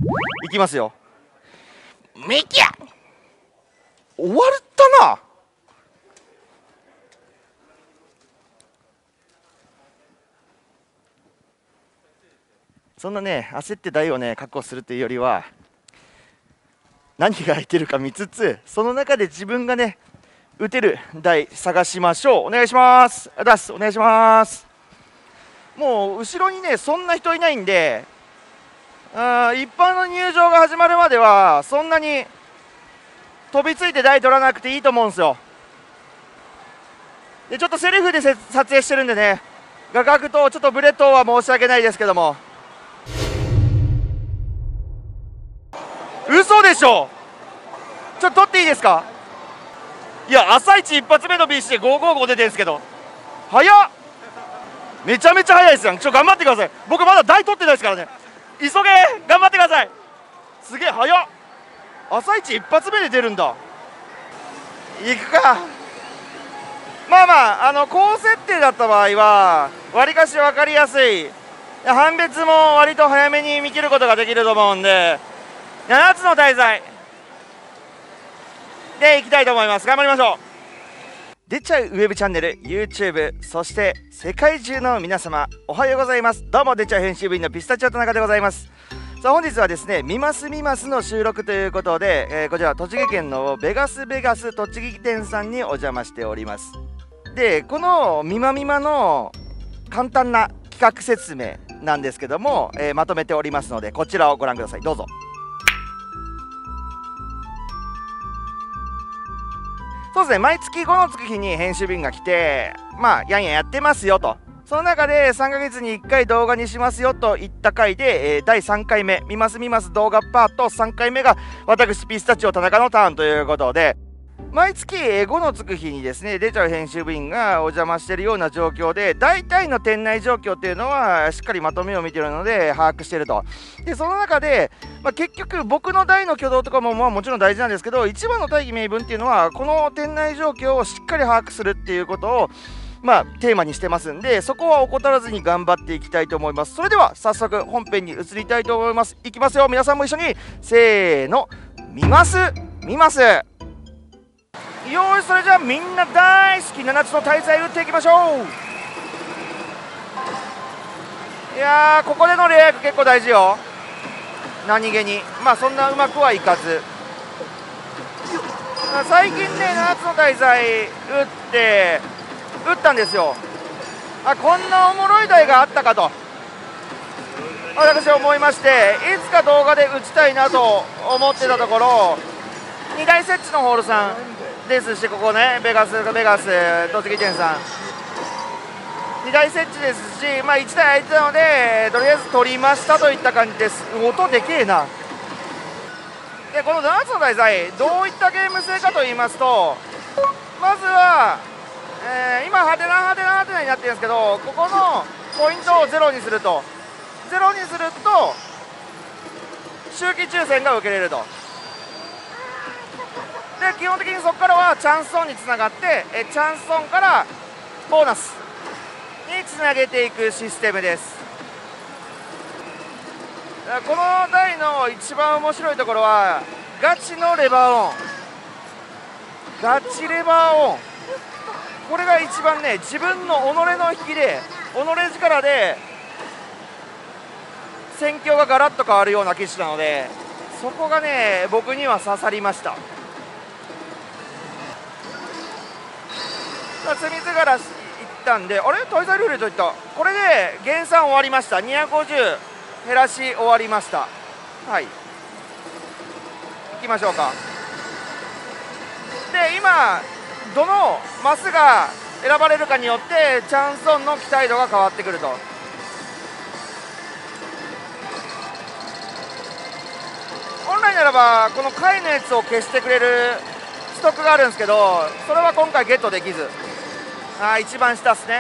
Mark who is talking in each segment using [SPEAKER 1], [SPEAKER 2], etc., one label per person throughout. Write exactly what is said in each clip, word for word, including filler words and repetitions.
[SPEAKER 1] いきますよ。ミキヤ終わったな。そんなね焦って台をね確保するというよりは、何が空いてるか見つつ、その中で自分がね打てる台探しましょう。お願いします。あだすお願いします。もう後ろにねそんな人いないんで、あ一般の入場が始まるまではそんなに飛びついて台取らなくていいと思うんですよ。でちょっとセルフで撮影してるんでね、画角とちょっとブレとは申し訳ないですけども。嘘でしょ。ちょっと撮っていいですか。いや朝一一発目の ビーシー でごひゃくごじゅうご出てるんですけど、早っ。めちゃめちゃ早いですよ。ちょっと頑張ってください。僕まだ台取ってないですからね。急げ頑張ってください。すげえ早っ。朝一一発目で出るんだ。行くか。まあまああの高設定だった場合はわりかし分かりやすい、判別も割と早めに見切ることができると思うんで、ななつの大罪でいきたいと思います。頑張りましょう。出ちゃうウェブチャンネル YouTube、 そして世界中の皆様おはようございます。どうも出ちゃう編集部員のピスタチオ田中でございます。さあ本日はですねみますみますの収録ということで、えー、こちら栃木県のベガスベガス栃木店さんにお邪魔しております。でこのみまみまの簡単な企画説明なんですけども、えー、まとめておりますのでこちらをご覧ください。どうぞ。そうですね、毎月ごのつく日に編集便が来て、まあやんややってますよと。その中でさんかげつにいっかい動画にしますよといった回で、えー、だいさんかいめみますみます動画パートさんかいめが私ピスタチオ田中のターンということで、毎月ごのつく日にですね出ちゃう編集部員がお邪魔しているような状況で、大体の店内状況っていうのはしっかりまとめを見ているので把握していると。でその中で、まあ、結局僕の台の挙動とかもまあもちろん大事なんですけど、一番の大義名分っていうのはこの店内状況をしっかり把握するっていうことをまあテーマにしてますんで、そこは怠らずに頑張っていきたいと思います。それでは早速本編に移りたいと思います。いきますよ、皆さんも一緒にせーの、見ます見ます。よーし、それじゃあみんな大好きななつの大罪打っていきましょう。いやーここでのレイアウト結構大事よ、何気に。まあそんなうまくはいかず、最近ねななつの大罪打って打ったんですよ。あこんなおもろい台があったかと私は思いまして、いつか動画で打ちたいなと思ってたところ、にだい設置のホールさんですし、ここねベガスベガス栃木店さんにだい設置ですし、まあ、いちだい空いてたのでとりあえず取りましたといった感じです。音でけえな。でこのななつの大罪どういったゲーム性かと言いますと、まずは、えー、今ハテナハテナハテナになってるんですけど、ここのポイントをゼロにするとゼロにすると周期抽選が受けれると。で基本的にそこからはチャンスオンにつながって、えチャンスオンからボーナスにつなげていくシステムです。この台の一番面白いところはガチのレバーオン、ガチレバーオン、これが一番ね自分の己の引きで己力で戦況がガラッと変わるような機種なので、そこがね僕には刺さりました。積み図柄いったんで、あれ大罪ルーレットいった。これで減産終わりました。にひゃくごじゅう減らし終わりました。はい、いきましょうか。で今どのマスが選ばれるかによってチャンスオンの期待度が変わってくると。本来ならばこの貝のやつを消してくれるストックがあるんですけど、それは今回ゲットできず、あ一番下ですね。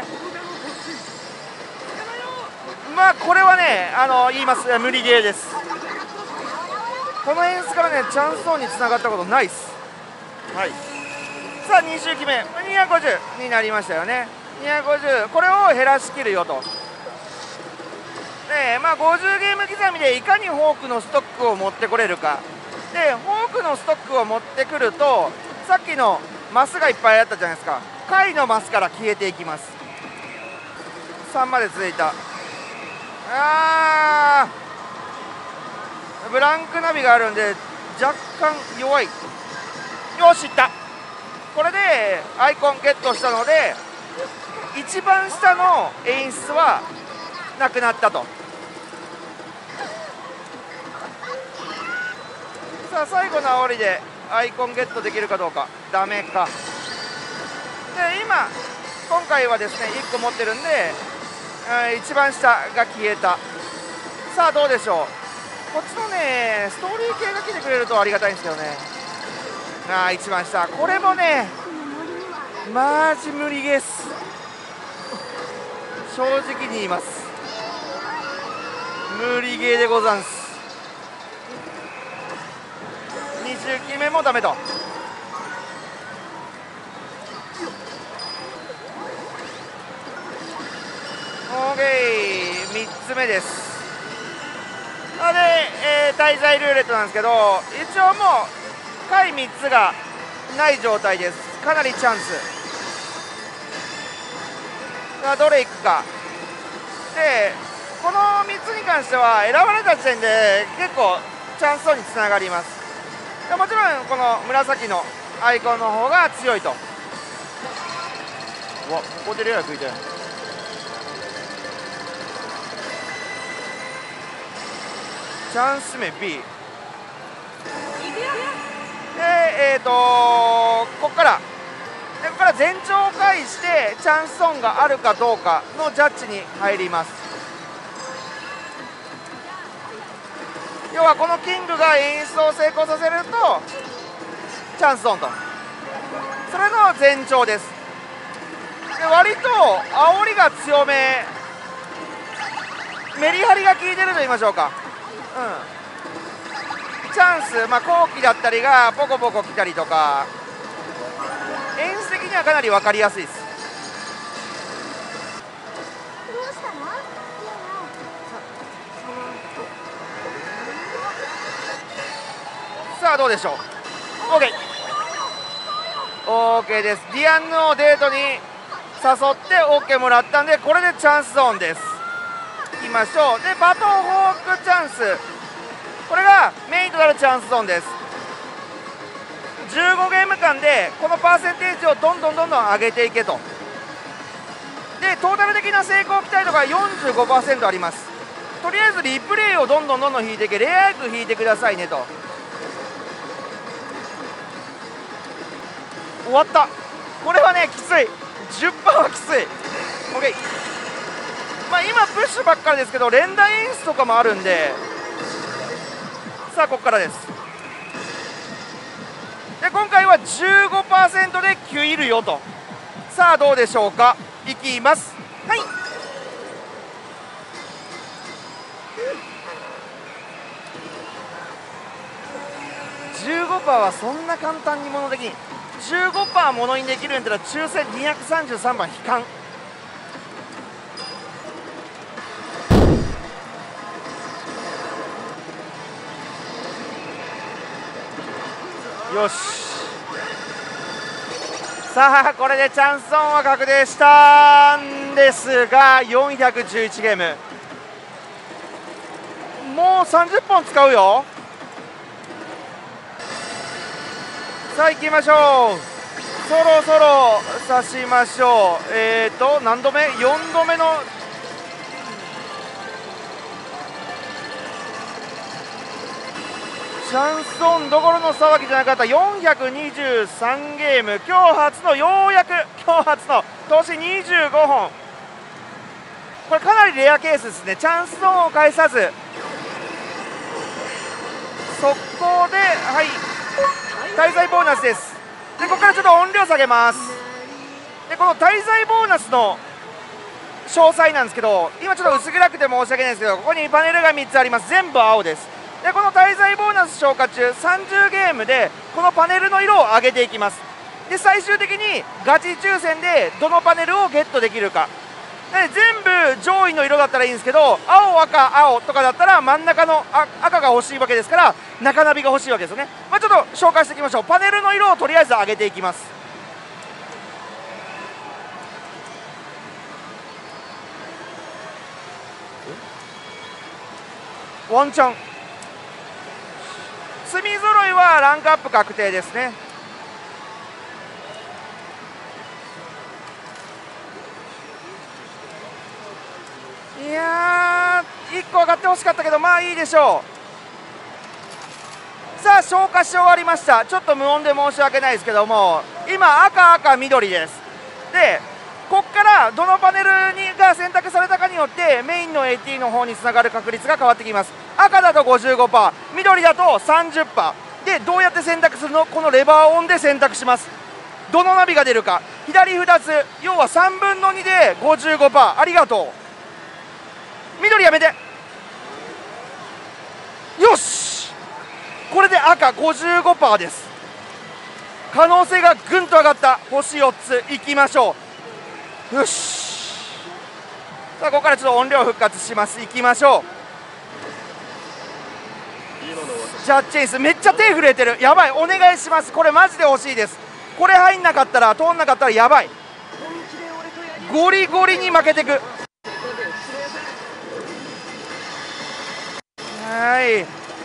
[SPEAKER 1] まあこれはねあの言います、無理ゲーです。この演出からねチャンスオンにつながったことないっす。はい、さあに周期目にひゃくごじゅうになりましたよね。にひゃくごじゅうこれを減らしきるよと。 えーまあ、ごじゅうゲーム刻みでいかにフォークのストックを持ってこれるかで、フォークのストックを持ってくるとさっきのマスがいっぱいあったじゃないですか。下位のマスから消えていきます。さんまで続いた。あー、ブランクナビがあるんで若干弱い。よし、いった。これでアイコンゲットしたので一番下の演出はなくなったと。さあ最後の煽りでアイコンゲットできるかどうか。ダメか。で今今回はですねいっこ持ってるんで、えー、一番下が消えた。さあどうでしょう。こっちのねストーリー系が来てくれるとありがたいんですけどね。あー一番下これもねマジ無理ゲーす。正直に言います。無理ゲーでござんす。にじゅうきめもダメと。オーケー、みっつめです。で、えー、滞在ルーレットなんですけど一応もう下位みっつがない状態です。かなりチャンス。さあどれいくか。でこのみっつに関しては選ばれた時点で結構チャンスゾーンにつながります。でもちろんこの紫のアイコンの方が強いと。うわ、ここでレア食いたい。チャンス目 B で、えーとここからでここから前兆を介してチャンスゾーンがあるかどうかのジャッジに入ります。要はこのキングが演出を成功させるとチャンスゾーンと、それの前兆です。で割と煽りが強め、メリハリが効いてると言いましょうか。うん、チャンス、まあ、後期だったりがポコポコ来たりとか演出的にはかなり分かりやすいです。
[SPEAKER 2] どうしたの？
[SPEAKER 1] さあどうでしょう。 OK OK です。ディアンヌをデートに誘って OK もらったんでこれでチャンスゾーンです。いきましょう。でバトンホークチャンス、これがメインとなるチャンスゾーンです。じゅうごゲーム間でこのパーセンテージをどんどんどんどん上げていけと。でトータル的な成功期待度が よんじゅうごパーセント あります。とりあえずリプレイをどんどんどんどん引いていけ、レア役引いてくださいねと。終わった。これはねきつい。 じゅっパーセント はきつい。 OK、まあ今プッシュばっかりですけど連打演出とかもあるんで、さあここからです。で今回は じゅうごパーセント できゅういるよと。さあどうでしょうか。いきます。はい、じゅうごパーセント はそんな簡単に物できん。 じゅうごパーセント 物にできるんだったら抽選にひゃくさんじゅうさんばん引かん。よし、さあこれでチャンスゾーンは確定したんですがよんひゃくじゅういちゲーム、もうさんじゅっぽん使うよ。さあ行きましょう。そろそろ刺しましょう。えーと何度目 ?よん 度目のチャンスゾーンどころの騒ぎじゃなかった。よんひゃくにじゅうさんゲーム、今日初のようやく今日初の投資にじゅうごほん、これかなりレアケースですね。チャンスゾーンを返さず速攻で、はい、滞在ボーナスです。でここからちょっと音量下げます。でこの滞在ボーナスの詳細なんですけど、今ちょっと薄暗くて申し訳ないですけど、ここにパネルがみっつあります。全部青です。でこの滞在ボーナス消化中さんじゅうゲームでこのパネルの色を上げていきます。で最終的にガチ抽選でどのパネルをゲットできるかで全部上位の色だったらいいんですけど、青赤青とかだったら真ん中のあ赤が欲しいわけですから、中ナビが欲しいわけですよね。まあ、ちょっと紹介していきましょう。パネルの色をとりあえず上げていきます。ワンチャン隅揃いはランクアップ確定ですね。いやーいっこ上がってほしかったけど、まあいいでしょう。さあ消化し終わりました。ちょっと無音で申し訳ないですけども、今赤赤緑です。でここからどのパネルにが選択されたかによってメインの エーティー の方につながる確率が変わってきます。赤だと ごじゅうごパーセント、 緑だと さんじゅっパーセント で、どうやって選択するの？このレバーオンで選択します。どのナビが出るか。左ふたつ、要はさんぶんのにで ごじゅうごパーセント。 ありがとう。緑やめて。よし、これで赤 ごじゅうごパーセント です。可能性がぐんと上がった。星よっついきましょう。よし、さあここからちょっと音量復活します。いきましょう。ジャッジチェイスめっちゃ手震えてる。やばい、お願いします。これマジで欲しいです。これ入んなかったら、通んなかったらやばい。ゴリゴリに負けてく。はい、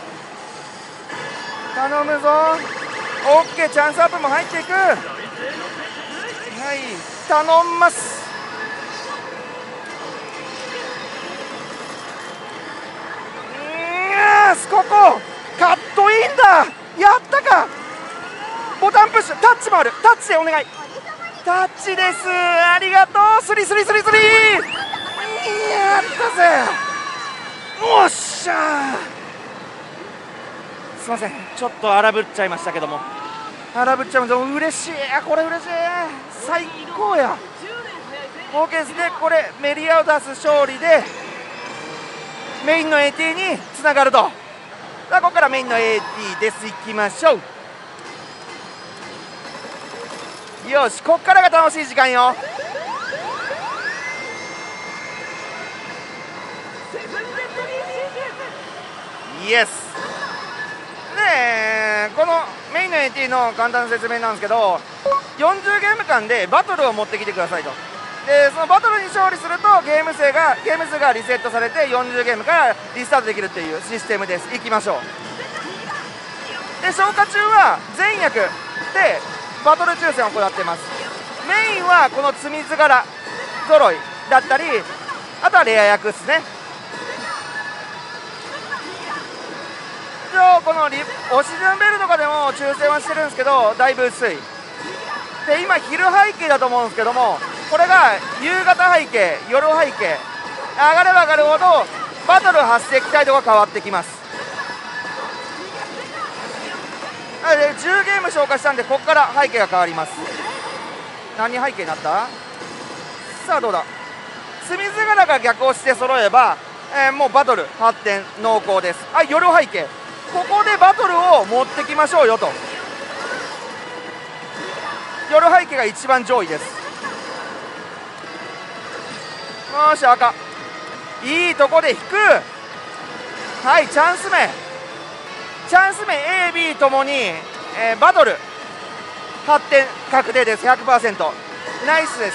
[SPEAKER 1] 頼むぞ。オッケー、チャンスアップも入っていく。はい、頼んます。よし、ここカットインだ。やったか。ボタンプッシュ、タッチもある。タッチでお願い。タッチです。ありがとう。スリスリスリスリ。やったぜ。おっしゃー。すいません、ちょっと荒ぶっちゃいましたけども、荒ぶっちゃいました。嬉しい。これ嬉しい。最高や。 OK ですね。これメリアを出す勝利でメインの エーティー につながると。さあここからメインの エーティー です。いきましょう。よし、ここからが楽しい時間よ。イエス。でこのメインの エーティー の簡単な説明なんですけど、よんじゅうゲーム間でバトルを持ってきてくださいと。でそのバトルに勝利するとゲーム数がゲーム数がリセットされてよんじゅうゲームからリスタートできるっていうシステムです。いきましょう。で消化中は全役でバトル抽選を行っています。メインはこの積み図柄揃いだったり、あとはレア役ですね。一応このリオシズンベルとかでも抽選はしてるんですけど、だいぶ薄いで、今昼背景だと思うんですけども、これが夕方背景、夜背景上がれば上がるほどバトル発生期待度が変わってきます。なのでじゅうゲーム消化したんで、ここから背景が変わります。何背景になった。さあどうだ。隅図柄が逆をして揃えば、えー、もうバトル発展濃厚です。あ、夜背景、ここでバトルを持ってきましょうよと。夜背景が一番上位です。よし、赤いいとこで引く。はい、チャンス目チャンス目 エービー ともに、えー、バトル発展確定です。 ひゃくパーセント ナイスです。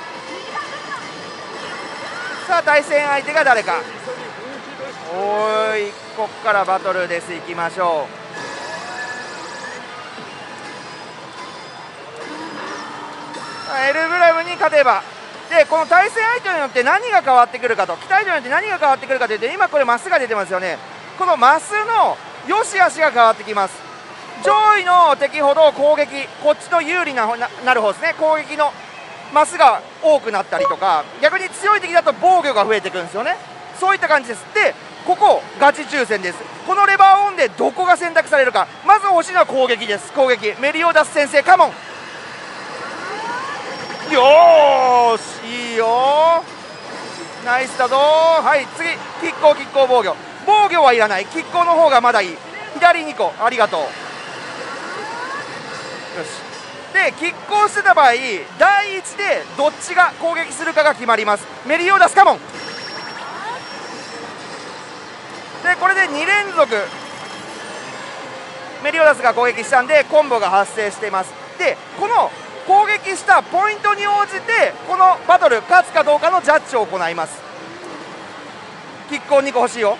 [SPEAKER 1] さあ対戦相手が誰か。おーい、こっからバトルです。いきましょう。エルブラムに勝てば、でこの対戦相手によって何が変わってくるかと、期待度によって何が変わってくるかというと、今これマスが出てますよね。このマスの良し悪しが変わってきます。上位の敵ほど攻撃、こっちの有利なななる方ですね。攻撃のマスが多くなったりとか、逆に強い敵だと防御が増えてくるんですよね。そういった感じです。でここガチ抽選です。このレバーオンでどこが選択されるか。まず欲しいのは攻撃です。攻撃メリオダス先生カモン。よーし、いいよ、ナイスだぞ。はい、次亀甲亀甲防御。防御はいらない。亀甲の方がまだいい。左にこありがとう。よし、 で拮抗してた場合だいいちでどっちが攻撃するかが決まります。メリオダスカモンで、これでに連続メリオダスが攻撃したんでコンボが発生しています。でこの攻撃したポイントに応じてこのバトル勝つかどうかのジャッジを行います。キックをにこ欲しいよ。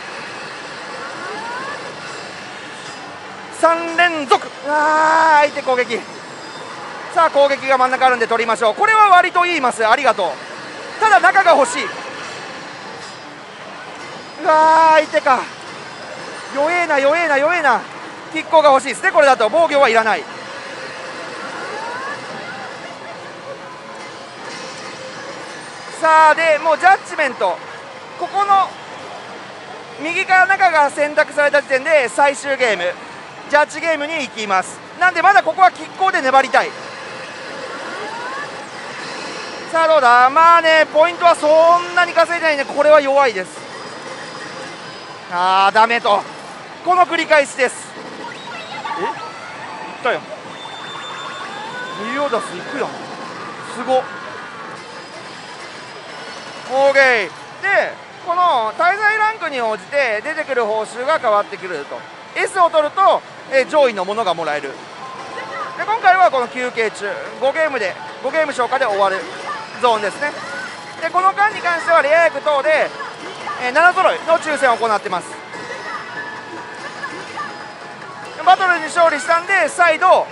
[SPEAKER 1] さん連続、あー相手攻撃。さあ攻撃が真ん中あるんで取りましょう。これは割といいマス、ありがとう。ただ中が欲しい。うわー相手か、弱えな弱えな弱えな。キックが欲しいですね。これだと防御はいらない。さあでもうジャッジメント、ここの右から中が選択された時点で最終ゲームジャッジゲームに行きます。なんでまだここは拮抗で粘りたい。さあどうだ、まあねポイントはそんなに稼いでないんでこれは弱いです。あーダメと、この繰り返しです。えいったよ、メリオダスいくやん、すごっ。オーケーでこの滞在ランクに応じて出てくる報酬が変わってくると。 S を取ると、え上位のものがもらえる。で今回はこの休憩中ごゲームでごゲーム消化で終わるゾーンですね。でこの間に関してはレア役等で、えなな揃いの抽選を行ってます。バトルに勝利したんで再度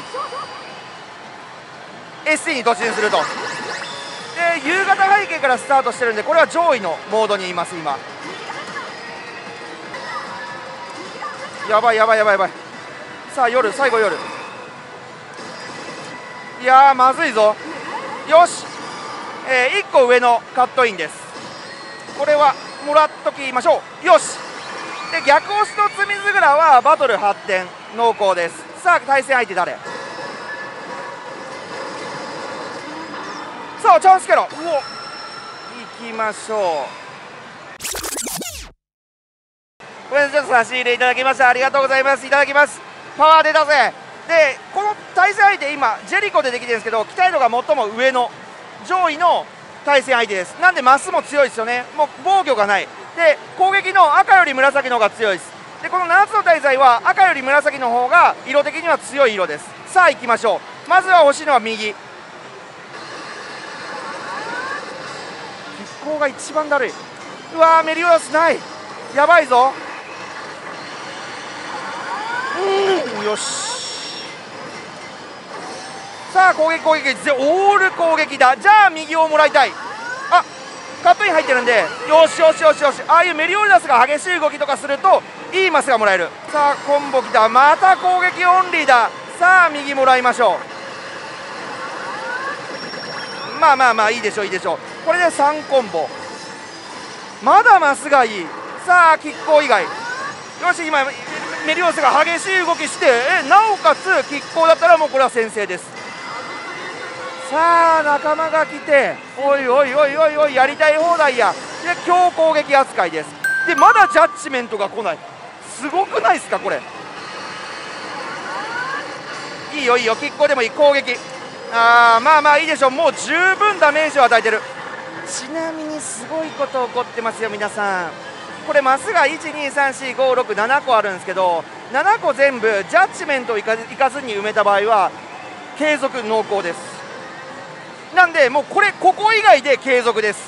[SPEAKER 1] エスティー に突入すると。で夕方背景からスタートしてるんでこれは上位のモードにいます今。やばいやばいやばいやばい。さあ夜最後夜、いやーまずいぞ。よし、えー、いっこ上のカットインです。これはもらっときましょう。よしで逆押しとつみずぐらはバトル発展濃厚です。さあ対戦相手誰。さあチャンスキャラ、うお行きましょう。ごめんなさい、ちょっと差し入れいただきました。ありがとうございます。いただきます。パワー出たぜ。でこの対戦相手今ジェリコでできてるんですけど、期待度が最も上の上位の対戦相手です。なんでマスも強いですよね。もう防御がないで攻撃の赤より紫の方が強いです。でこのななつの大罪は赤より紫の方が色的には強い色です。さあ行きましょう。まずは欲しいのは右。拮抗が一番だるい。うわーメリオダスない、やばいぞ。うんよし、さあ攻撃攻撃でオール攻撃だ。じゃあ右をもらいたい。あカットイン入ってるんでよしよしよしよし。ああいうメリオダスが激しい動きとかするといいマスがもらえる。さあコンボきた、また攻撃オンリーだ。さあ右もらいましょう。まあまあまあいいでしょういいでしょう。これでさんコンボ、まだマスがいい。さあ拮抗以外よし、今メリオダスが激しい動きしてえなおかつ拮抗だったらもうこれは先制です。さあ仲間が来ておいおいおいおいおいやりたい放題や。で強攻撃扱いです。でまだジャッジメントが来ない。すごくないですかこれ。いいよいいよ拮抗でもいい。攻撃あーまあまあいいでしょう。もう十分ダメージを与えてる。ちなみにすごいこと起こってますよ皆さん。これマスがいちにさんしごろくななこあるんですけどななこ全部ジャッジメントをいかずいかずに埋めた場合は継続濃厚です。なんでもうこれここ以外で継続です。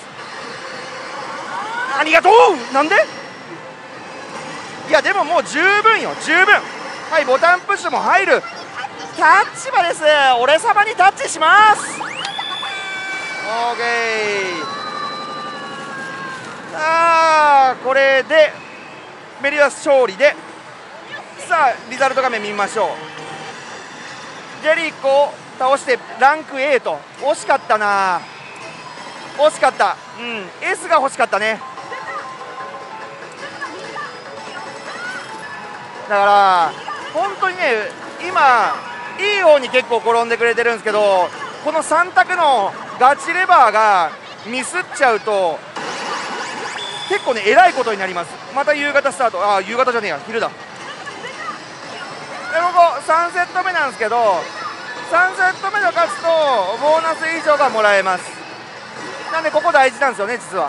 [SPEAKER 1] ありがとう。なんでいやでももう十分よ十分。はいボタンプッシュも入る。タッチ場です。俺様にタッチします。オーケー。さあこれでメリオダス勝利で、さあリザルト画面見ましょう。ジェリコを倒してランク エー と惜しかったな。惜しかった。うん S が欲しかったね。だから本当にね今いい方に結構転んでくれてるんですけど、このさん択のガチレバーがミスっちゃうと結構ねえらいことになります。また夕方スタート。ああ夕方じゃねえや昼だ。でここさんセット目なんですけど、 さんセット目で勝つとボーナス以上がもらえます。なんでここ大事なんですよね実は。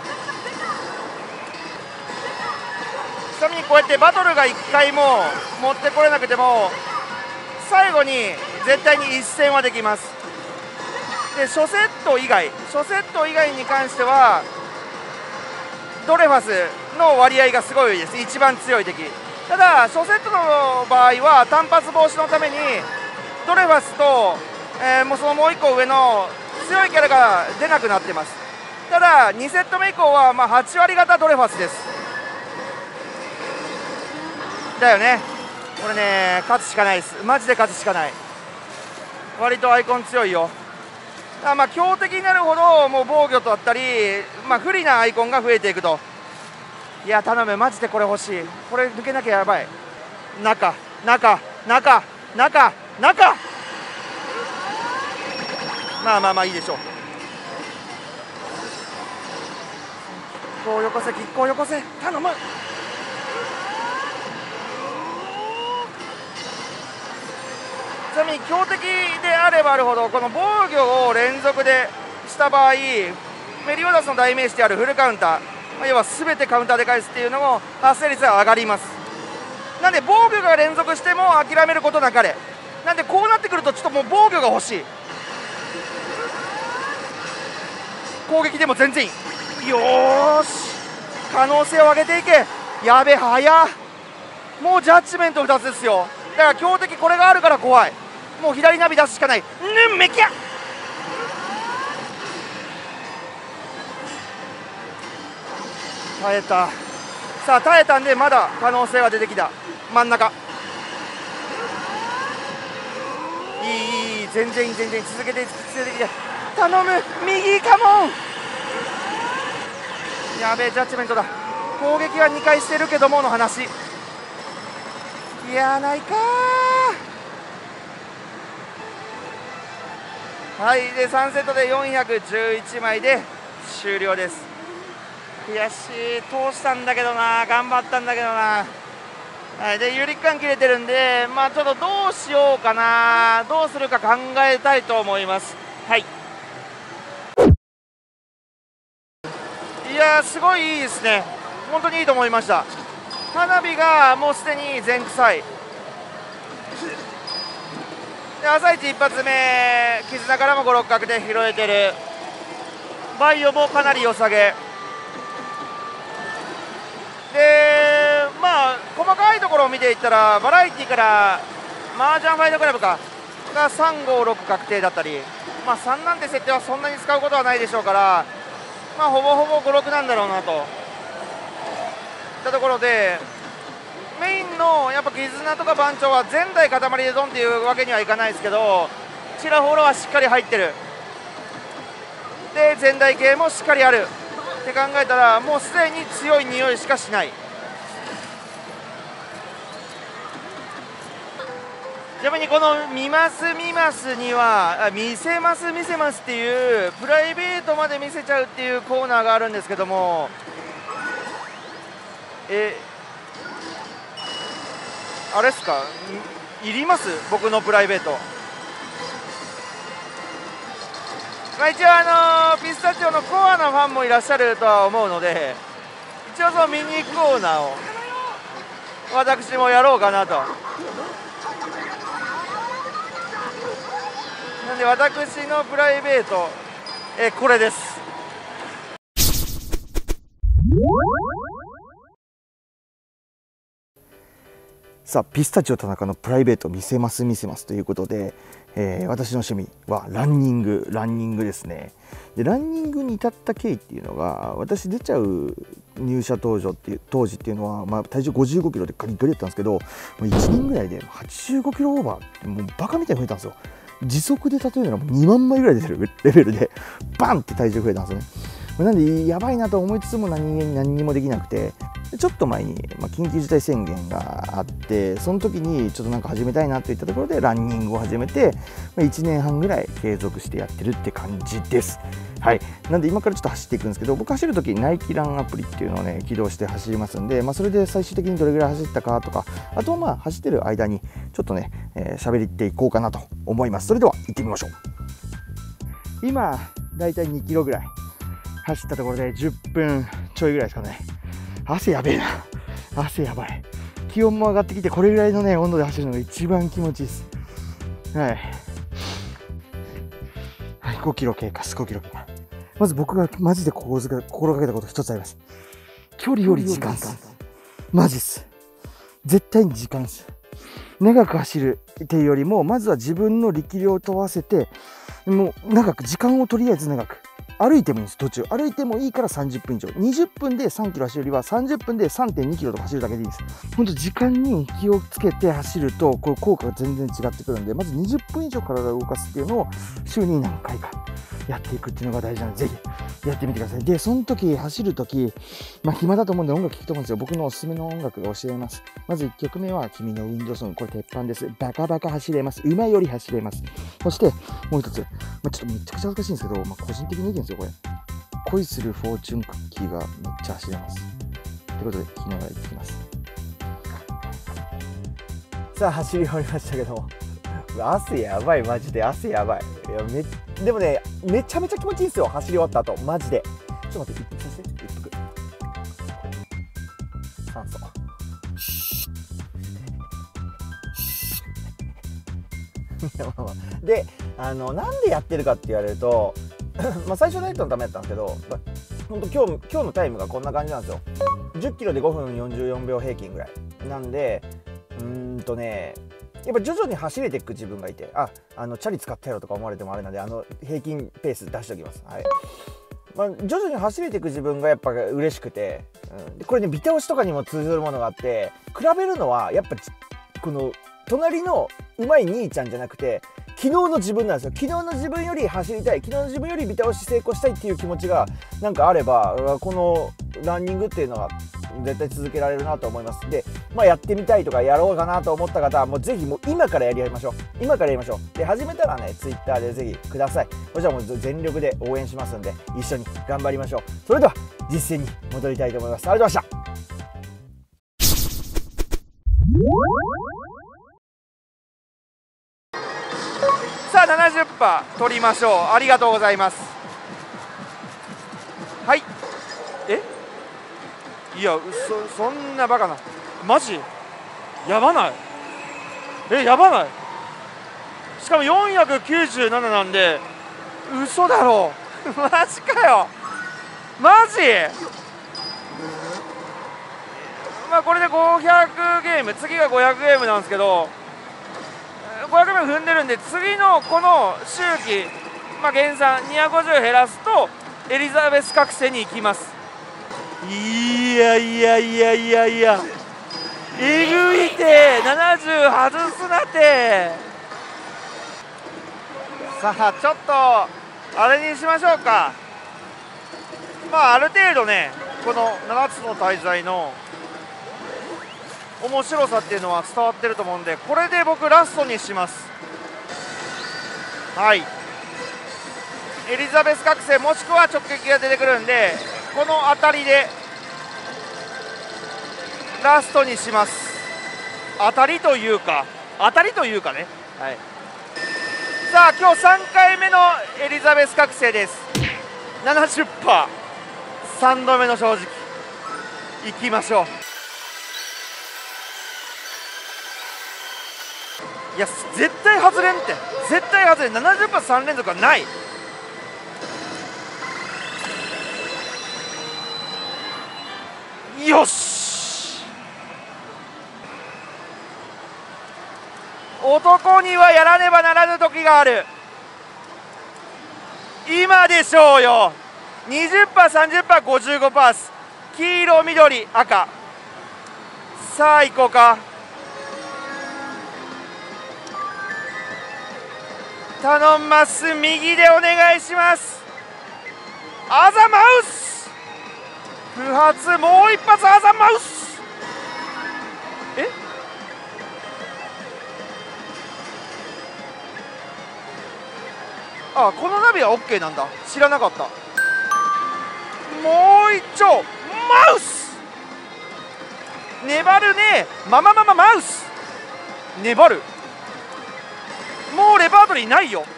[SPEAKER 1] ちなみにこうやってバトルがいっかいも持ってこれなくても最後に絶対に一戦はできます。で初セット以外初セット以外に関してはドレファスの割合がすごいです。一番強い敵。ただ初セットの場合は単発防止のためにドレファスと、えー、もうそのもういっこ上の強いキャラが出なくなってます。ただにセット目以降はまあはち割型ドレファスです。だよね。これね勝つしかないです。マジで勝つしかない。割とアイコン強いよ。あまあ強敵になるほどもう防御とあったり、まあ、不利なアイコンが増えていくと。いや頼むマジでこれ欲しい。これ抜けなきゃやばい。中中中中中まあまあまあいいでしょう。キッコーよこせキッコーよこせ頼む。ちなみに強敵であればあるほどこの防御を連続でした場合メリオダスの代名詞であるフルカウンター、まあ、要は全てカウンターで返すっていうのも発生率が上がります。なんで防御が連続しても諦めることなかれ。なんでこうなってくるとちょっともう防御が欲しい。攻撃でも全然いい。よーし可能性を上げていけ。やべ早っ。もうジャッジメントふたつですよ。だから強敵これがあるから怖い。もう左ナビ出すしかない。ぬんめきゃ耐えた。さあ耐えたんでまだ可能性は出てきた。真ん中いいいいいい全然いい全然いい。続けて続けて頼む右カモン。やべえジャッジメントだ。攻撃はにかいしてるけどもの話。いやないかはい。でさんセットでよんひゃくじゅういちまいで終了です。悔しい。通したんだけどな頑張ったんだけどな。はい、で有力感切れてるんでまあちょっとどうしようかなどうするか考えたいと思います。はい。いやすごいいいですね。本当にいいと思いました。花火がもうすでに全臭いで朝一一発目絆からもごろっ角で拾えてる。バイオもかなり良さげで、まあ細かいところを見ていったらバラエティからマージャンファイトクラブかがさんごろく確定だったり、まあさんなんて設定はそんなに使うことはないでしょうから、まあほぼほぼごろくなんだろうなといったところで、メインのやっぱ絆とか番長は全体塊でドンっていうわけにはいかないですけど、ちらほらはしっかり入ってる。で全体系もしっかりあるって考えたらもうすでに強い匂いしかしない。ちなみにこの見ます見ますには見せます見せますっていうプライベートまで見せちゃうっていうコーナーがあるんですけども、えあれっすか、いります僕のプライベート。まあ、一応あのピスタチオのコアなファンもいらっしゃるとは思うので、一応そのミニコーナーを私もやろうかなと。なんで私のプライベートえこれです。さあピスタチオ田中のプライベート見せます見せますということで、えー、私の趣味はランニングランニングですね。でランニングに至った経緯っていうのが、私出ちゃう入社当時っていう当時っていうのは、まあ、体重ごじゅうごキロでガリガリだったんですけど、もういちねんぐらいではちじゅうごキロオーバーってもうバカみたいに増えたんですよ。時速で例えるならもうにまんまいぐらい出てるレベルでバンって体重増えたんですよね。なんでやばいなと思いつつも何に何にもできなくて、ちょっと前に、まあ、緊急事態宣言があって、その時にちょっとなんか始めたいなといったところでランニングを始めて、まあ、いちねんはんぐらい継続してやってるって感じです。 はい、なんで今からちょっと走っていくんですけど、僕走るときナイキランアプリっていうのをね起動して走りますんで、まあ、それで最終的にどれぐらい走ったかとか、あとはまあ走ってる間にちょっとねえー、喋っていこうかなと思います。それでは行ってみましょう。今だいたいにキロぐらい走ったところでじゅっぷんちょいぐらいですかね。汗やべえな、汗やばい。気温も上がってきて、これぐらいのね温度で走るのが一番気持ちいいです。はい、はい、ごキロ経過、ごキロ経過。まず僕がマジで心がけたこと一つあります。距離より時間っす。マジっす。絶対に時間っす。長く走るっていうよりも、まずは自分の力量と合わせて、もう長く、時間をとりあえず長く。歩いてもいいんです、途中。歩いてもいいからさんじゅっぷん以上。にじゅっぷんでさんキロ走るよりはさんじゅっぷんで さんてんにキロとか走るだけでいいです。ほんと時間に気をつけて走ると、これ効果が全然違ってくるんで、まずにじゅっぷん以上体を動かすっていうのを週に何回かやっていくっていうのが大事なので、ぜひやってみてください。で、その時、走る時、まあ暇だと思うんで音楽聴くと思うんですよ。僕のおすすめの音楽が教えます。まずいっきょくめは君のウィンドウソング。これ鉄板です。バカバカ走れます。馬より走れます。そして、もう一つ。まあ、ちょっとめちゃくちゃ恥ずかしいんですけど、まあ、個人的にいいんですよ、これ。恋するフォーチュンクッキーがめっちゃ走れます。ということで、聞きながら行ってきます。さあ、走り終わりましたけど、汗やばい、マジで汗やばい。いやめでもね、めちゃめちゃ気持ちいいんですよ、走り終わった後、マジで。ちょっと待って、一服させて、一服。酸素。で、あの、なんでやってるかって言われると、まあ最初ダイエットのためやったんですけど、本当今日今日のタイムがこんな感じなんですよ。じゅっキロでごふんよんじゅうよんびょう平均ぐらいなんで、うーんとね、やっぱ徐々に走れていく自分がいて、あ、あのチャリ使ったやろとか思われてもあれなんで、あの平均ペース出しておきます。はい。まあ、徐々に走れていく自分がやっぱ嬉しくて、うん、でこれね、ビタ押しとかにも通ずるものがあって、比べるのはやっぱこの隣のうまい兄ちゃんじゃなくて、昨日の自分なんですよ。昨日の自分より走りたい、昨日の自分よりビタ押し成功したいっていう気持ちがなんかあれば、このランニングっていうのは絶対続けられるなと思います。で、まあ、やってみたいとかやろうかなと思った方はもうぜひもう今からやりましょう。今からやりましょう。で、始めたらね、ツイッターでぜひください。そしたらもう全力で応援しますんで、一緒に頑張りましょう。それでは実践に戻りたいと思います。ありがとうございました。さあ ななじゅっパーセント 取りましょう。ありがとうございます。はい。えいや、そそんなバカな、マジやばない？え、やばない？しかもよんひゃくきゅうじゅうなななんで、嘘だろマジかよ、マジ。まあこれでごひゃくゲーム、次がごひゃくゲームなんですけど、ごひゃくゲーム踏んでるんで、次のこの周期、まあ、減算にひゃくごじゅう減らすとエリザベス覚醒に行きます。いやいやいやいやいや、えぐいて、ななじゅう外すなて。さあちょっとあれにしましょうか。まあある程度ね、このななつの大罪の面白さっていうのは伝わってると思うんで、これで僕ラストにします。はい、エリザベス覚醒もしくは直撃が出てくるんで、この辺りでラストにします。当たりというか当たりというかね、はい。さあ今日さんかいめのエリザベス覚醒です。 ななじゅっパーセント、 さんどめの正直いきましょう。いや絶対外れんって、絶対外れん。 ななじゅっパーセント さん連続はない。よし、男にはやらねばならぬ時がある。今でしょうよ。 にじゅっパーセント、さんじゅっパーセント、ごじゅうごパーセント、黄色、緑、赤。さあ行こうか。頼んます。右でお願いします。アザマウス不発、もう一発アザマウス。えあ、このナビは オーケー なんだ。知らなかった。もう一丁マウス粘るね。ままままマウス粘る。もうレパートリーないよ。はい、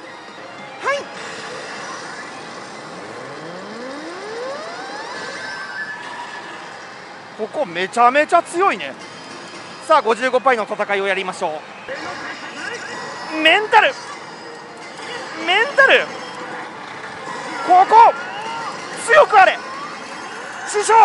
[SPEAKER 1] ここめちゃめちゃ強いね。さあ ごじゅうごパイの戦いをやりましょう。メンタルメンタル、ここ強くあれ師匠。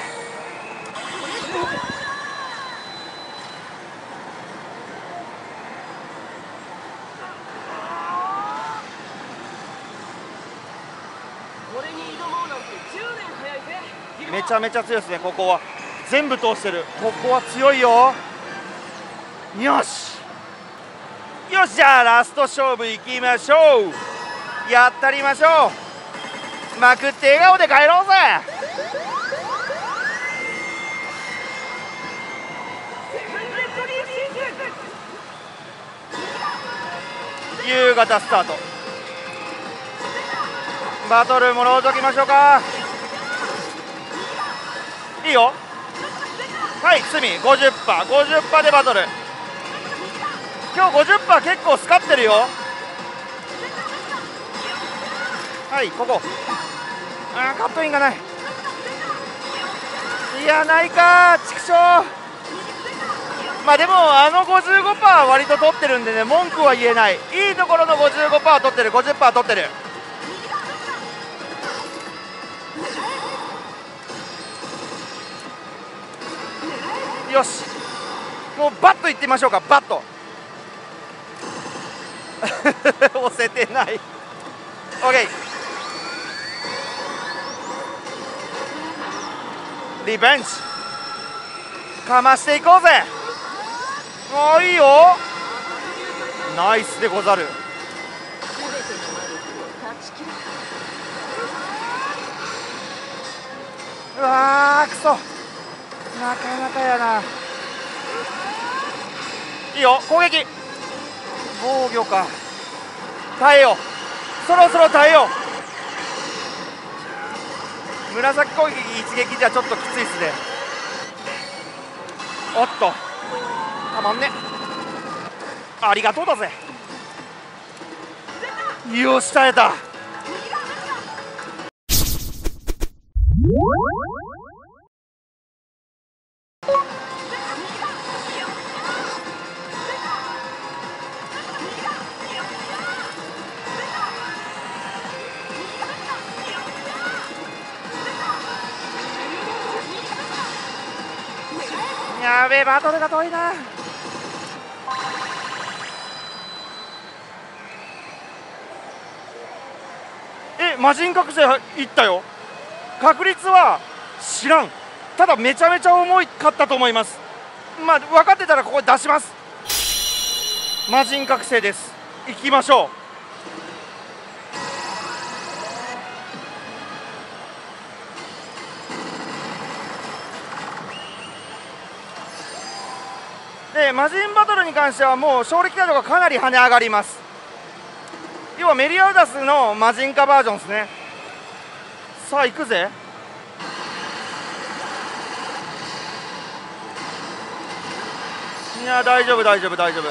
[SPEAKER 1] めちゃめちゃ強いですね。ここは全部通してる。ここは強いよ。よしよし、じゃあラスト勝負いきましょう。やったりましょう。まくって笑顔で帰ろうぜ。夕方スタート。バトルもろうときましょうか。いいよ。はい、スミ ごじゅっパーセント、ごじゅっパーセント でバトル。今日 ごじゅっパーセント 結構スカってるよ。はい、ここ。あー、カットインがない。いや、ないかー、畜生。まあでもあの ごじゅうごパーセント は割と取ってるんでね、文句は言えない。いいところの ごじゅうごパーセント 取ってる、ごじゅっパーセント 取ってる。よし、もうバットいってみましょうか。バット押せてない。 OK、 リベンジかましていこうぜ。ああ、いいよ。ナイスでござる。うわー、くそ、なかなかやな。いいよ、攻撃防御か。耐えよう、そろそろ耐えよう。紫攻撃一撃じゃちょっときついっすね。おっと、たまんね。ありがとうだぜ。よし、耐えた。やべえ、バトルが遠いな。え、魔人覚醒いったよ。確率は知らん。ただめちゃめちゃ重いかったと思います。まあ分かってたらここ出します。魔人覚醒です。行きましょう。で魔人バトルに関してはもう勝利期待度がかなり跳ね上がります。要はメリオダスの魔人化バージョンですね。さあ行くぜ。いや、大丈夫大丈夫大丈夫。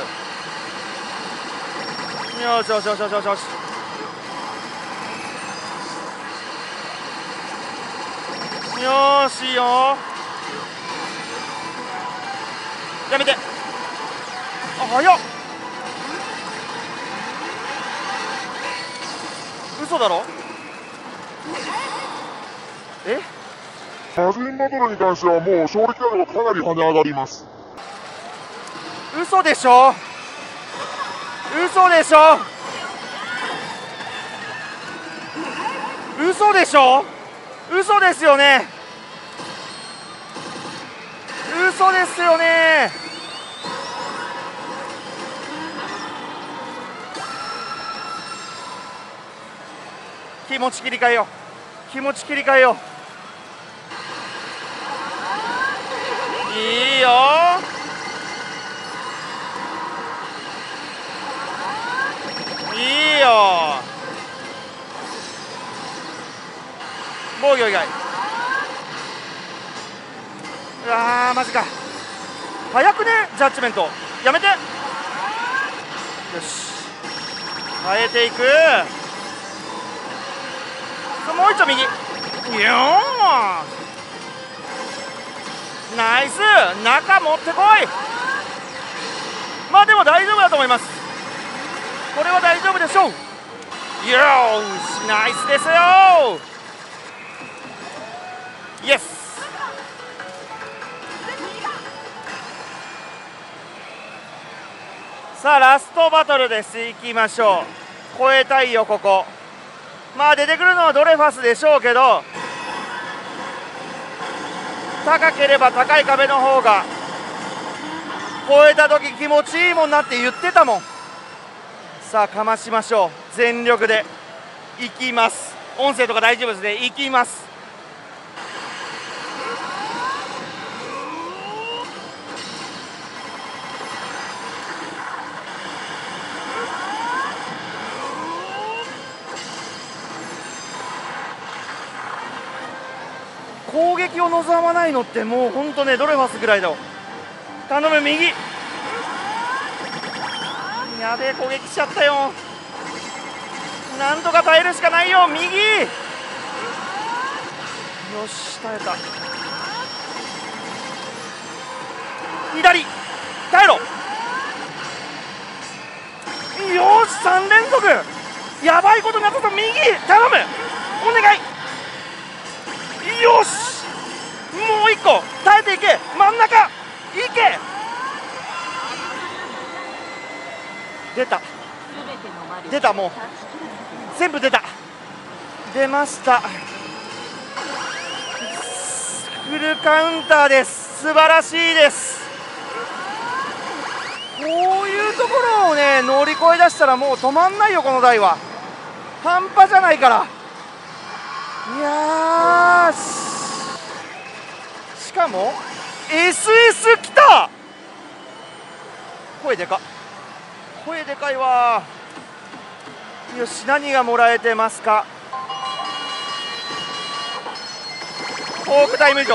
[SPEAKER 1] よしよしよしよしよしよし。よーし、いいよ。やめて。あ、早っ。嘘だろ。え、
[SPEAKER 3] 魔人バトルに関してはもう勝利期待度がかなり跳ね上がります。
[SPEAKER 1] 嘘でしょ、嘘でしょ、嘘でしょ、嘘ですよね、嘘ですよね。気持ち切り替えよう、気持ち切り替えよう。いいよ、いいよ。 ぎょいがい。うわーマジか。早くねジャッジメントやめて。よし変えていく。もう一丁右。よーナイス。中持ってこい。まあでも大丈夫だと思います。これは大丈夫でしょう。よーしナイスですよ。イエス。さあラストバトルです。いきましょう。超えたいよここ。まあ出てくるのはドレファスでしょうけど、高ければ高い壁の方が超えた時気持ちいいもんなって言ってたもん。さあかましましょう。全力でいきます。音声とか大丈夫ですね。いきます。攻撃を望まないのってもう本当ねドレファスぐらいだ。頼む右。やべえ攻撃しちゃったよ。なんとか耐えるしかないよ。右。よし耐えた。左耐えろ。よしさん連続。やばいことになったぞ。右頼むお願い。よしもう一個耐えていけ。真ん中いけ。出た出た。もう全部出た。出ました。フルカウンターです。素晴らしいです。こういうところをね乗り越え出したらもう止まんないよこの台は。半端じゃないから。いやー し, しかも エスエス きた。声でか声でかいわ。よし何がもらえてますか。フォークタイム以上。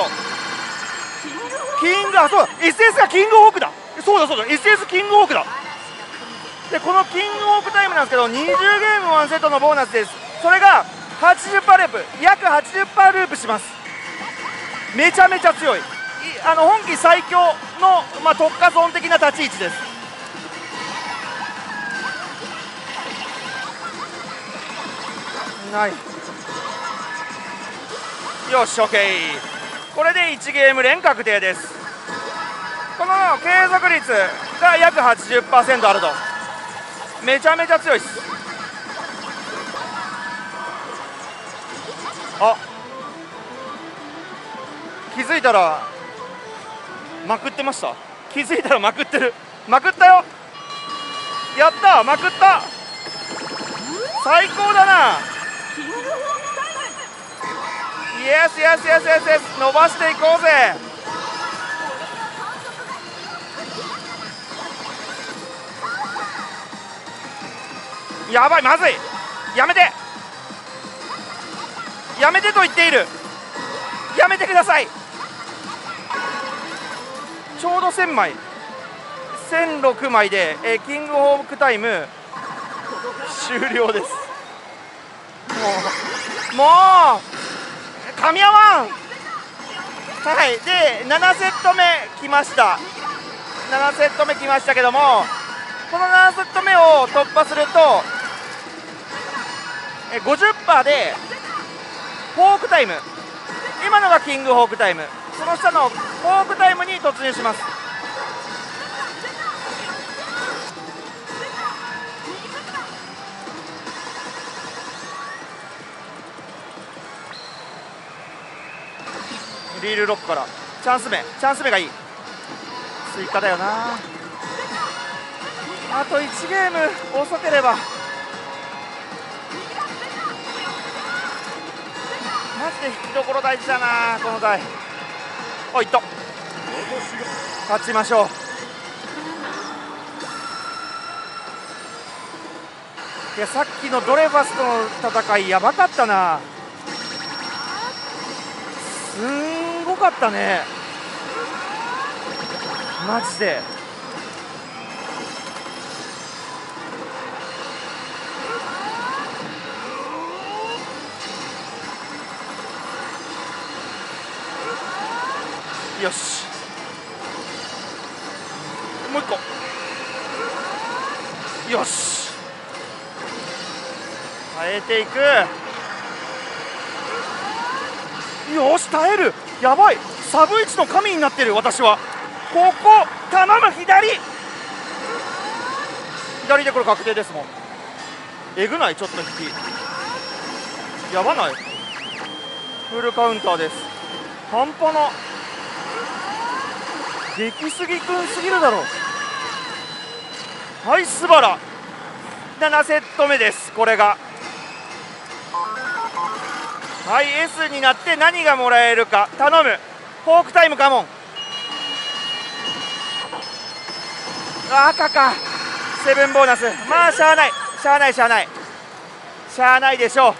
[SPEAKER 1] キングあそうだ エスエス がキングホークだ。そうだそうだ エスエス キングホークだ。でこのキングホークタイムなんですけどにじゅうゲームワンセットのボーナスです。それが はちじゅっパーセント ループ約 はちじゅっパーセント ループします。めちゃめちゃ強い。いあの本気最強の、まあ、特化ゾーン的な立ち位置です。ないよし OK。 これでいちゲーム連確定です。この継続率が約 はちじゅっパーセント あるとめちゃめちゃ強いです。あ気づいたらまくってました。気づいたらまくってる。まくったよ。やったまくった。最高だな。イエスイエスイエスイエスイエス伸ばしていこうぜ。やばいまずい。やめてやめてと言っている。やめてください。ちょうどせんまいせんろくまいで、えー、キングホークタイム終了です。もうもう噛み合わん。はいでななセット目きました。ななセット目きましたけどもこのななセット目を突破するとえ ごじゅっパーセント でホークタイム、今のがキングホークタイム、その下のホークタイムに突入します。リールロックからチャンス目チャンス目がいい。追加だよな。あといちゲーム遅ければマジで引きどころ大事だなこの台。おいっと勝ちましょう。いやさっきのドレファスとの戦いやばかったな。 すんごかったねマジで。よしもう一個よし耐えていく。よし耐える。やばいサブいちの神になってる私は。ここ頼む左左でこれ確定ですもん。えぐない？ちょっと引きやばない？フルカウンターです。半端な出来すぎくんすぎるだろう。はいスバラななセット目です。これがはい S になって何がもらえるか頼む。フォークタイムカモン。赤かセブンボーナス。まあしゃあないしゃあないしゃあないしゃあないでしょう。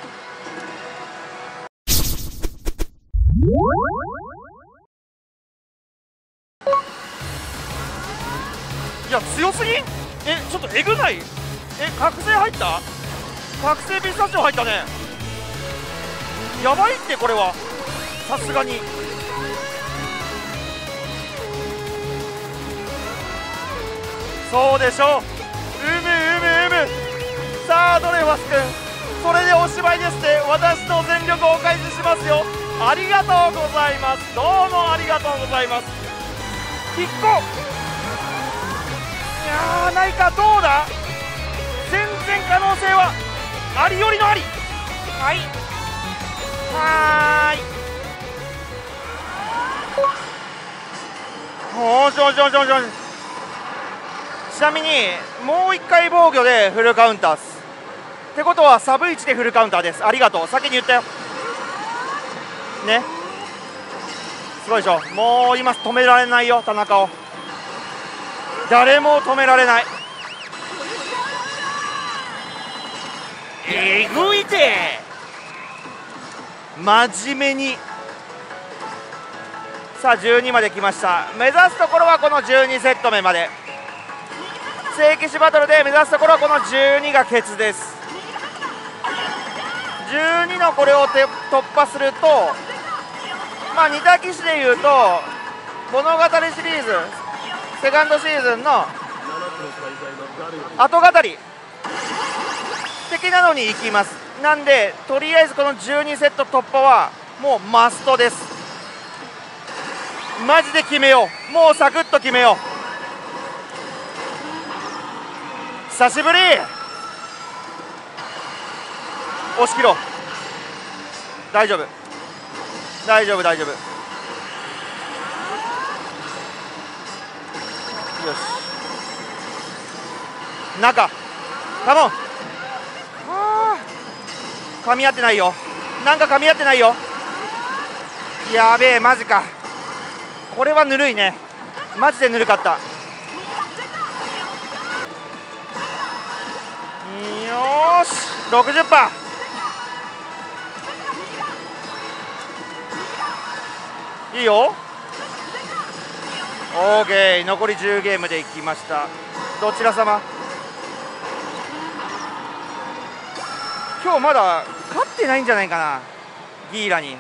[SPEAKER 1] いや強すぎん？えちょっとえぐない？え覚醒入った？覚醒ピスタチオ入ったね。やばいってこれはさすがに。そうでしょう。うむうむうむ。さあドレファス君それでおしまいですね。私の全力をお返ししますよ。ありがとうございます。どうもありがとうございます。引っこいやーないか。どうだ全然可能性はありよりのあり。はいはーいおーしょしょしょしょ。ちなみにもういっかい防御でフルカウンターっす。ってことはサブいちでフルカウンターです。ありがとう先に言ったよね。すごいでしょ。もう今止められないよ田中を。誰も止められない。えぐいて真面目に。さあじゅうにまで来ました。目指すところはこのじゅうにセット目まで。聖騎士バトルで目指すところはこのじゅうにがケツです。じゅうにのこれをて突破するとまあ似た騎士でいうと物語シリーズセカンドシーズンの後語り的なのに行きます。なんでとりあえずこのじゅうにセット突破はもうマストです。マジで決めよう。もうサクッと決めよう。久しぶり。押し切ろう。大丈夫大丈夫大丈夫。よし中カモン。あー噛み合ってないよ。なんか噛み合ってないよ。やべえマジか。これはぬるいね。マジでぬるかった。よーし ろくじゅっパーセント いいよ。オーケー残りじゅうゲームでいきました。どちら様今日まだ勝ってないんじゃないかなギーラに。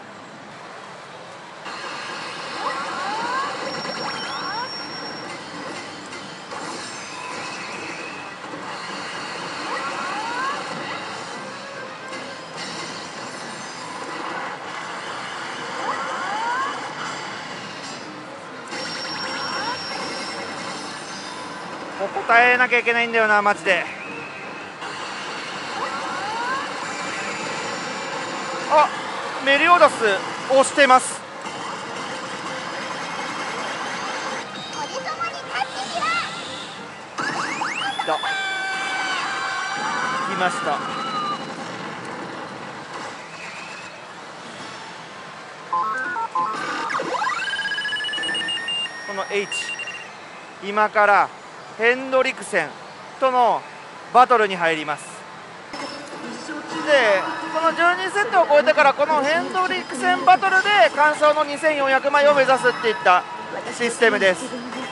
[SPEAKER 1] ここ耐えなきゃいけないんだよなマジで。あメリオダス押してます。来ました。この H 今からヘンドリクセンとのバトルに入ります。 でこのじゅうにセットを超えてからこのヘンドリックセンバトルで完走のにせんよんひゃくまいを目指すっていったシステムです。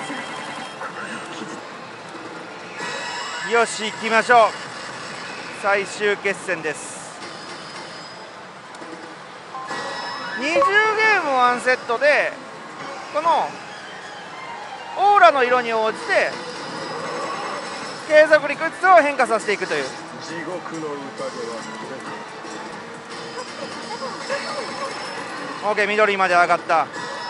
[SPEAKER 1] よし行きましょう。最終決戦です。にじゅうゲームワンセットでこのオーラの色に応じて継続理屈を変化させていくという。
[SPEAKER 4] 地獄の宴は
[SPEAKER 1] OK 緑まで上がった。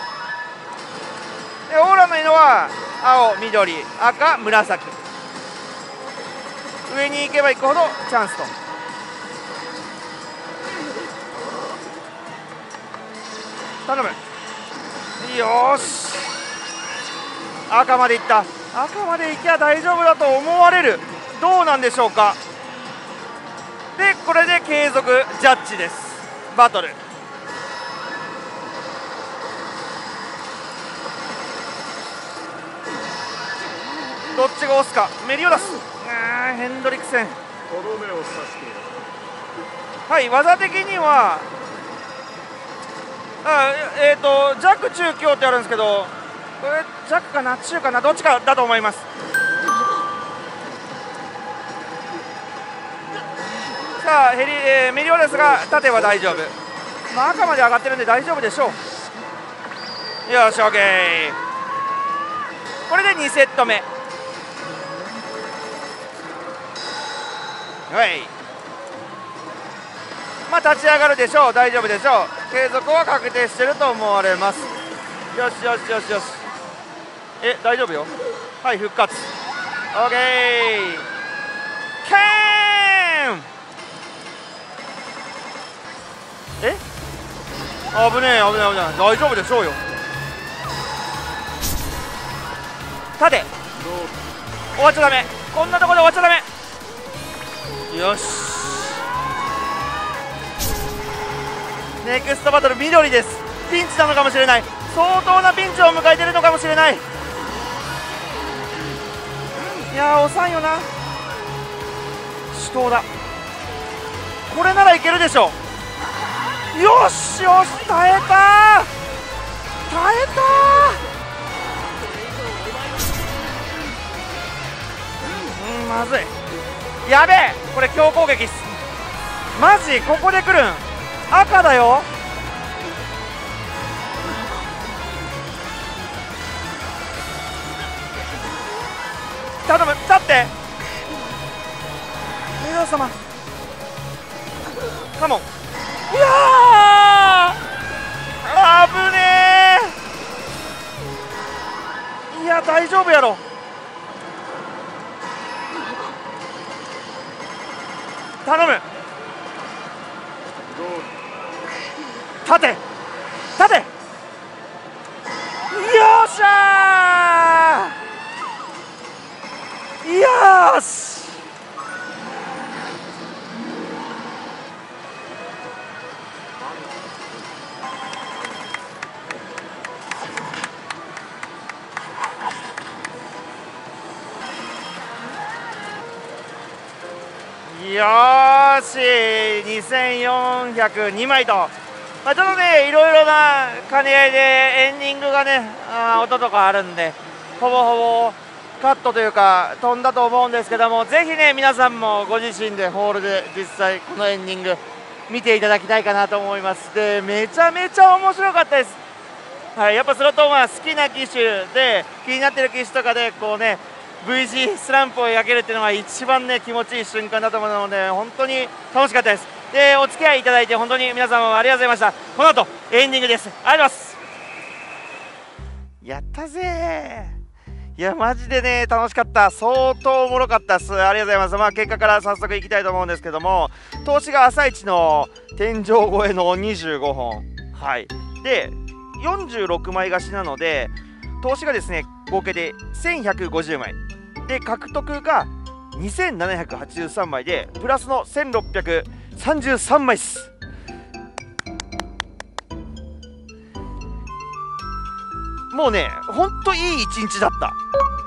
[SPEAKER 1] でオーラの色は青緑赤紫、上に行けば行くほどチャンスと。頼む。よーし赤まで行った。赤まで行きゃ大丈夫だと思われる。どうなんでしょうか。でこれで継続ジャッジです。バトルどっちが押すか。メリオダス、あーヘンドリクセン。
[SPEAKER 4] とどめを刺して
[SPEAKER 1] はい、技的にはあえっ、ー、と弱中強ってあるんですけど、これ弱かな中かなどっちかだと思います。さあヘリ、えー、メリオダスが立てば大丈夫、まあ、赤まで上がってるんで大丈夫でしょう。よし OK、 これでにセット目。はい、まあ立ち上がるでしょう。大丈夫でしょう。継続は確定してると思われます。よしよしよしよし。え大丈夫よ。はい復活 OK ケーン。え危ねえ危ねえ危ねえ。大丈夫でしょうよ。立て終わっちゃダメ。こんなところで終わっちゃダメ。よしネクストバトル緑です。ピンチなのかもしれない。相当なピンチを迎えているのかもしれない。いやー押さんよな。死闘だ。これならいけるでしょう。よしよし耐えたー耐えたー。うんまずい。やべえこれ強攻撃っす。マジここで来るん。赤だよ。頼む立ってメイド様カモン。うわー危ねえ。いや大丈夫やろ。頼む立て立て。よっしゃーよしよーしにせんよんひゃくにまいと、まあ、ちょっとねいろいろな兼ね合いでエンディングがねあ音とかあるんでほぼほぼカットというか飛んだと思うんですけども、ぜひね皆さんもご自身でホールで実際このエンディング見ていただきたいかなと思います。でめちゃめちゃ面白かったです。はい、やっぱスロットマン好きな機種で気になってる機種とかでこうね ブイジー スランプを描けるっていうのは一番ね気持ちいい瞬間だと思うので本当に楽しかったです。でお付き合いいただいて本当に皆様ありがとうございました。この後エンディングです。ありがとうございます。やったぜー。いやマジでね楽しかった。相当おもろかったっす。ありがとうございます。まあ結果から早速いきたいと思うんですけども、投資が朝一の天井越えのにじゅうごほん、はいでよんじゅうろくまい貸しなので投資がですね合計でせんひゃくごじゅうまいで獲得がにせんななひゃくはちじゅうさんまいでプラスのせんろっぴゃくさんじゅうさんまいっす。もうねほんといい一日だった。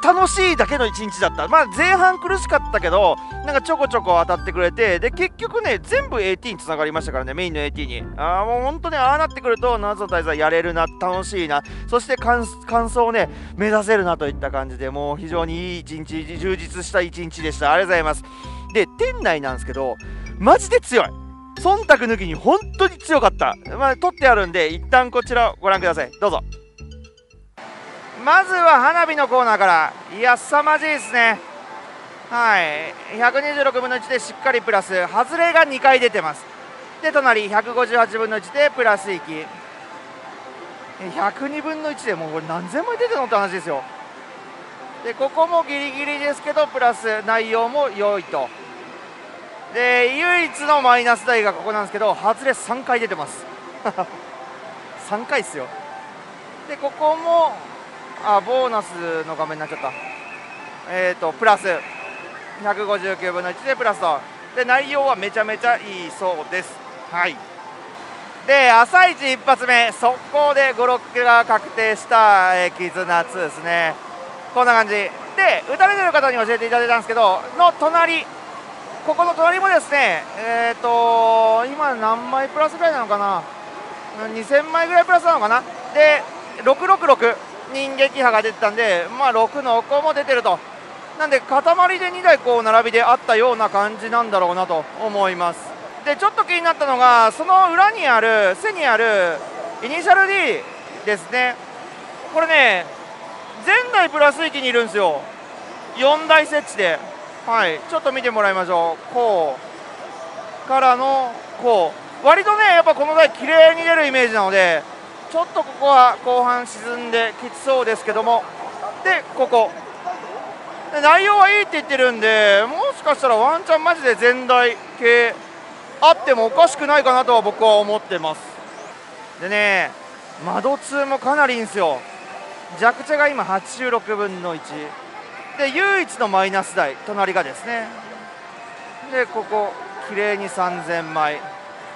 [SPEAKER 1] 楽しいだけの一日だった。まあ前半苦しかったけど、なんかちょこちょこ当たってくれて、で結局ね全部 エーティー につながりましたからね、メインの エーティー に。ああもう本当にああなってくると夏の大祭やれるな、楽しいな、そして完走をね目指せるなといった感じで、もう非常にいい一日、充実した一日でした。ありがとうございます。で店内なんですけど、マジで強い、忖度抜きに本当に強かった。まあ撮ってあるんで一旦こちらをご覧ください、どうぞ。まずは花火のコーナーから、いや凄まじいですね。はい、ひゃくにじゅうろくぶんのいちでしっかりプラス、外れがにかい出てます。で隣ひゃくごじゅうはちぶんのいちでプラス域、ひゃくにぶんのいちでもうこれ何千枚出てるのって話ですよ。でここもギリギリですけどプラス内容も良いと。で唯一のマイナス台がここなんですけど、外れさんかい出てますさんかいっすよ。でここもあボーナスの画面になっちゃった。えっ、ー、とプラスひゃくごじゅうきゅうぶんのいちでプラスと。で内容はめちゃめちゃいいそうです。はい。で朝一一発目速攻でごろっが確定した、えー、絆ツーですね。こんな感じで打たれてる方に教えていただいたんですけど、の隣、ここの隣もですね、えっ、ー、と今何枚プラスぐらいなのかな、にせんまいぐらいプラスなのかな。でろくろくろく人撃破が出てたんで、まあろくのおこも出てると。なんで塊でにだいこう並びであったような感じなんだろうなと思います。でちょっと気になったのが、その裏にある背にあるイニシャル D ですね。これね前代プラス域にいるんですよ、よんだい設置で。はい、ちょっと見てもらいましょう。こうからのこう、割とねやっぱこの台綺麗に出るイメージなので、ちょっとここは後半沈んできつそうですけども、でここで内容はいいって言ってるんで、もしかしたらワンチャンマジで前代系あってもおかしくないかなとは僕は思ってます。でね窓通もかなりいいんですよ。弱茶が今はちじゅうろくぶんのいちで、唯一のマイナス台隣がですね。でここ綺麗にさんぜんまい、こ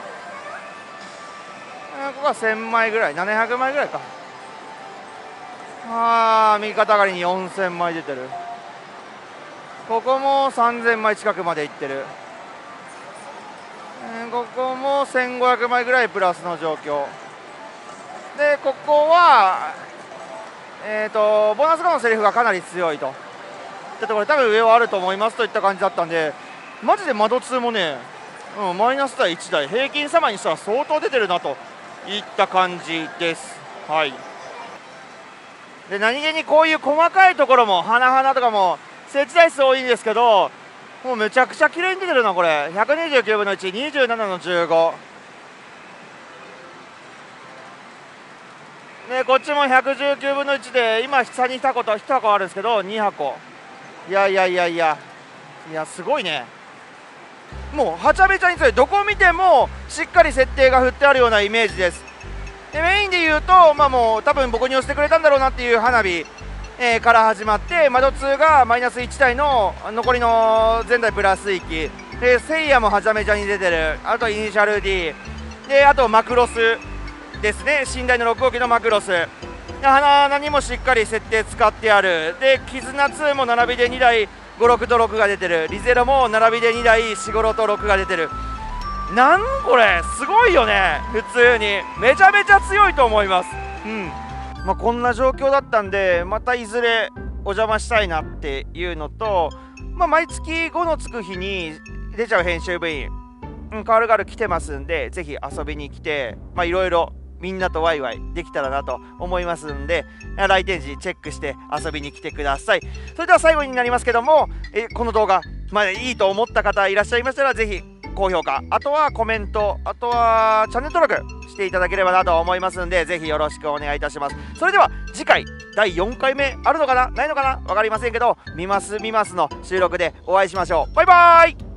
[SPEAKER 1] こはせんまいぐらい、ななひゃくまいぐらいか。あー右肩上がりによんせんまい出てる。ここもさんぜんまい近くまでいってる。えー、ここもせんごひゃくまいぐらいプラスの状況で、ここはえーとボーナス後のセリフがかなり強いといったところで、多分上はあると思いますといった感じだったんで、マジで窓通もね、うん、マイナス台いちだい平均様にしたら相当出てるなといった感じです。はい。で何気にこういう細かいところも花々とかも設置台数多いんですけど、もうめちゃくちゃ綺麗に出てるなこれ。ひゃくにじゅうきゅうぶんのいち、にじゅうななのじゅうごでこっちもひゃくじゅうきゅうぶんのいちで、今下にいち箱といち箱あるんですけどにはこ。いやいやいやいやいやすごいね。もうはちゃめちゃに強い、どこを見てもしっかり設定が振ってあるようなイメージです。でメインで言うと、まあ、もう多分僕に押してくれたんだろうなっていう花火、えー、から始まって、窓通がマイナスいち台の残りの前代プラス域で、せいやもはちゃめちゃに出てる。あとイニシャル D で、あとマクロスですね、寝台のろく号機のマクロスで、花々にもしっかり設定使ってある。で絆ツーも並びでにだいごろくとろくが出てる。リゼロも並びでにだいよんごろとろくが出てる。なんこれすごいよね。普通にめちゃめちゃ強いと思います。うん、まあ、こんな状況だったんで、またいずれお邪魔したいなっていうのと、まあ、毎月ごのつく日に出ちゃう編集部員、うん、カールガル来てますんで、ぜひ遊びに来て、まあいろいろみんなとワイワイできたらなと思いますんで、来店時チェックして遊びに来てください。それでは最後になりますけども、えこの動画、まあ、いいと思った方いらっしゃいましたら、ぜひ高評価、あとはコメント、あとはチャンネル登録していただければなと思いますんで、ぜひよろしくお願いいたします。それでは次回だいよんかいめあるのかなないのかな分かりませんけど、みますみますの収録でお会いしましょう。バイバーイ。